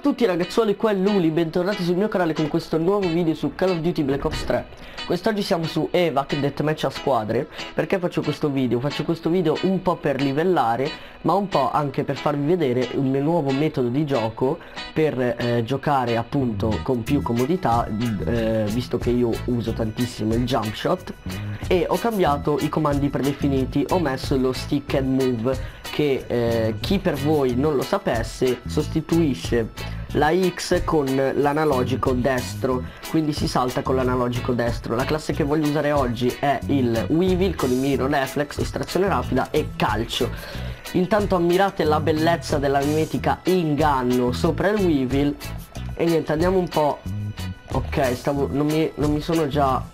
tutti ragazzuoli, qua è Luli, bentornati sul mio canale con questo nuovo video su Call of Duty Black Ops 3. Quest'oggi siamo su Evac Deathmatch a squadre. Perché faccio questo video? Faccio questo video un po' per livellare, ma un po' anche per farvi vedere un mio nuovo metodo di gioco per giocare appunto con più comodità, visto che io uso tantissimo il jump shot e ho cambiato i comandi predefiniti. Ho messo lo stick and move che chi per voi non lo sapesse sostituisce la X con l'analogico destro, quindi si salta con l'analogico destro. La classe che voglio usare oggi è il Weevil con il miro reflex, estrazione rapida e calcio. Intanto ammirate la bellezza della mimetica inganno sopra il Weevil e niente, andiamo un po'. Ok, non mi sono già...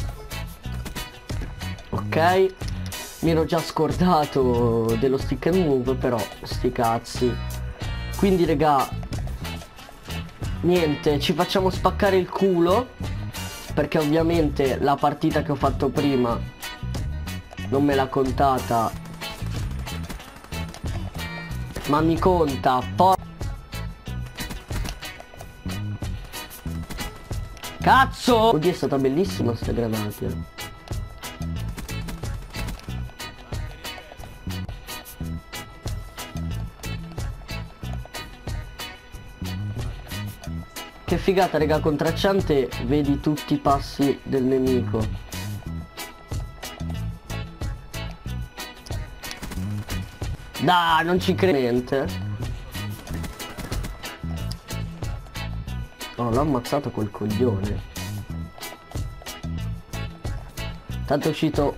Ok, mi ero già scordato dello stick and move, però sti cazzi. Quindi regà, niente, ci facciamo spaccare il culo, perché ovviamente la partita che ho fatto prima non me l'ha contata, ma mi conta. Cazzo! Oddio, è stata bellissima sta granate. Che figata raga, con tracciante vedi tutti i passi del nemico. Dai, non ci credo niente. Oh, l'ho ammazzato col coglione. Tanto è uscito...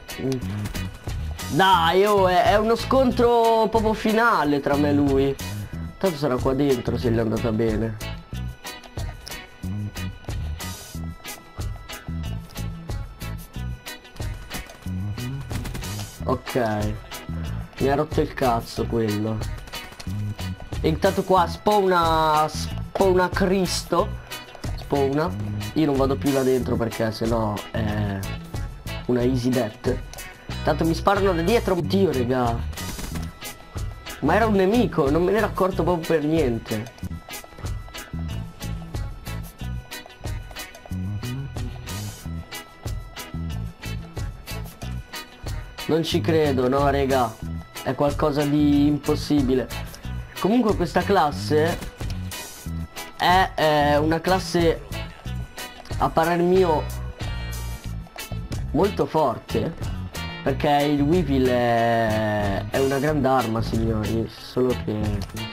Dai, oh, è uno scontro proprio finale tra me e lui. Tanto sarà qua dentro se gli è andata bene. Ok, mi ha rotto il cazzo quello. E intanto qua spawna Cristo. Spawna. Io non vado più là dentro perché sennò è una easy death. Tanto mi sparano da dietro. Oddio raga, ma era un nemico, non me ne ero accorto proprio per niente. Non ci credo, no raga, è qualcosa di impossibile. Comunque questa classe è una classe a parer mio molto forte, perché il Weevil è una grande arma signori, solo che...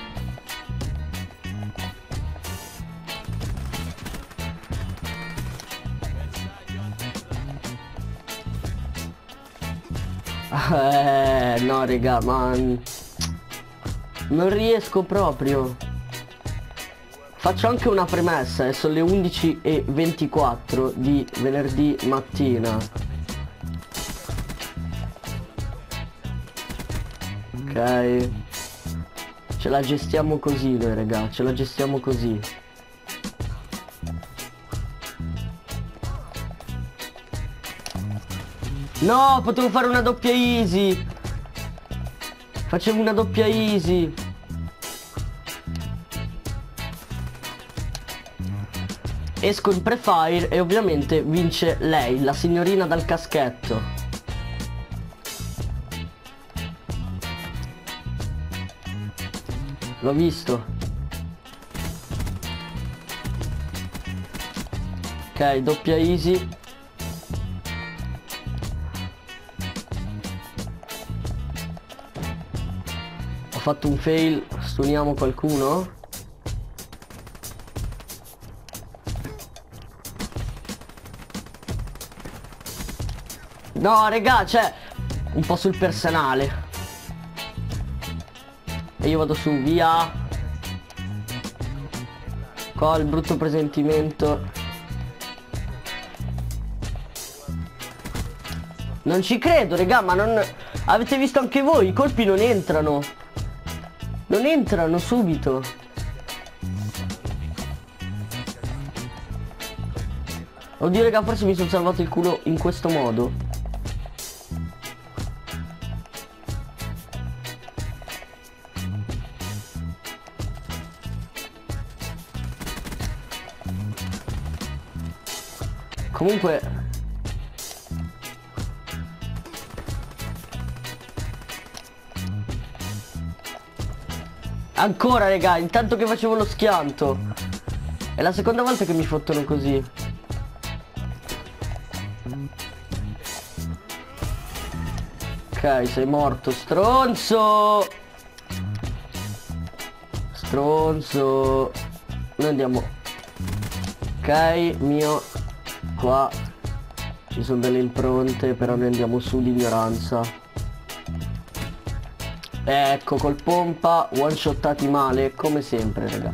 no raga, ma non riesco proprio. Faccio anche una premessa, sono le 11:24 di venerdì mattina. Ok, ce la gestiamo così noi raga, ce la gestiamo così. No, potevo fare una doppia easy. Facevo una doppia easy. Esco in pre-fire e ovviamente vince lei, la signorina dal caschetto. L'ho visto. Ok, doppia easy. Ho fatto un fail, stuniamo qualcuno? No raga, cioè un po' sul personale. E io vado su, via. Qua ho il brutto presentimento. Non ci credo raga, ma non... Avete visto anche voi, i colpi non entrano. Non entrano subito. Oddio raga, forse mi sono salvato il culo in questo modo. Comunque ancora raga, intanto che facevo lo schianto. È la seconda volta che mi fottono così. Ok, sei morto, stronzo. Stronzo. Noi andiamo. Ok, mio. Qua ci sono delle impronte, però noi andiamo su di ignoranza. Ecco, col pompa one shottati male, come sempre, raga.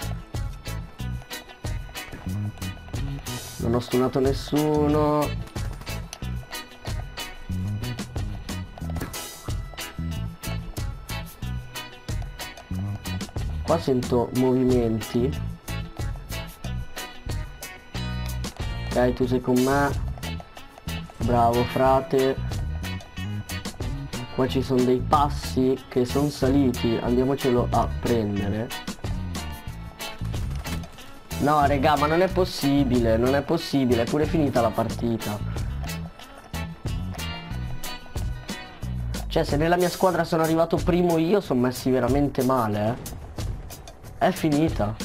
Non ho stunato nessuno. Qua sento movimenti. Ok, tu sei con me. Bravo frate. Qua ci sono dei passi che sono saliti. Andiamocelo a prendere. No regà, ma non è possibile. Non è possibile, è pure finita la partita. Cioè, se nella mia squadra sono arrivato primo io, sono messi veramente male, eh. È finita.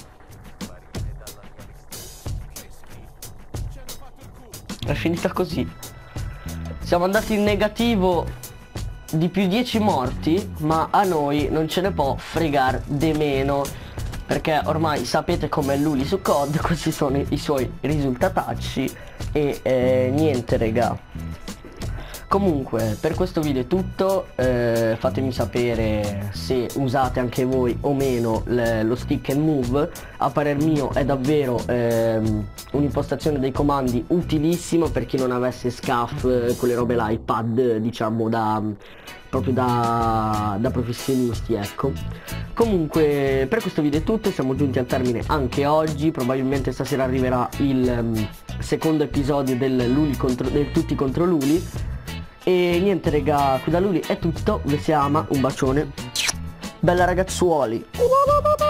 È finita così. Siamo andati in negativo di più 10 morti, ma a noi non ce ne può fregare de meno, perché ormai sapete com'è Luli su COD, questi sono i suoi risultatacci e niente regà. Comunque per questo video è tutto, fatemi sapere se usate anche voi o meno lo stick and move. A parer mio è davvero un'impostazione dei comandi utilissima per chi non avesse SCAF, quelle robe là, iPad diciamo proprio da professionisti, ecco. Comunque per questo video è tutto, siamo giunti al termine anche oggi, probabilmente stasera arriverà il secondo episodio del tutti contro Luli. E niente raga, qui da Luli è tutto, vi si ama, un bacione, bella ragazzuoli.